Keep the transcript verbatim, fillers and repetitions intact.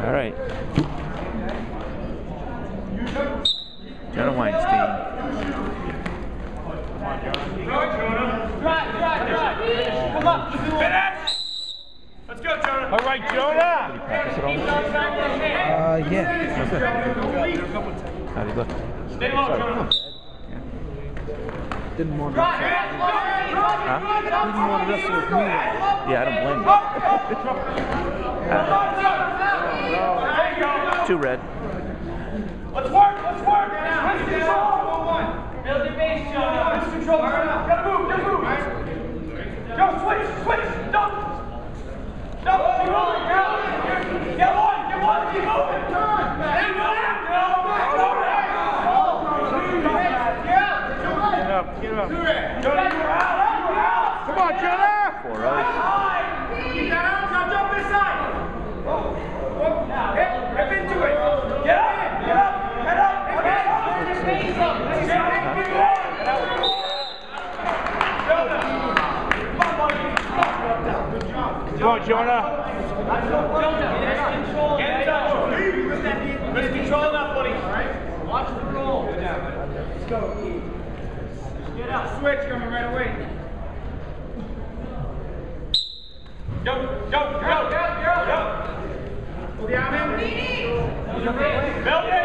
All right. Jonah Weinstein. Drive, drive, drive. Come up. Finish. Let's go, Jonah. All right, Jonah. Did you practice it all? Uh, yeah. How's that? How'd he look? Stay low, Jonah. Didn't want to. Drive. Huh? Didn't want to wrestle with me. Yeah, I don't blame you. uh, too red. Let's work, let's work. Wrist control. Build your base, Jonah. Wrist control. Gotta move, gotta move. Go, switch, switch. No. No, keep moving, go. Get one, get one, keep moving. Turn. Keep moving. Get up, get up. Jonah, you're out. You're out. Come on, Jonah. Four Keep oh. that out. Now jump this side. Hip, hip into it. Get up, get up, head up, head up. Get your face up. Get up, get up. Jonah. Come on, buddy. Good job. Come on, Jonah. Jonah, wrist control. Get in touch. Wrist control enough, buddy. All right. Watch the roll. Let's go. Get up. Switch coming right away. Go, go, go, go, go. Go the arm in. Build it.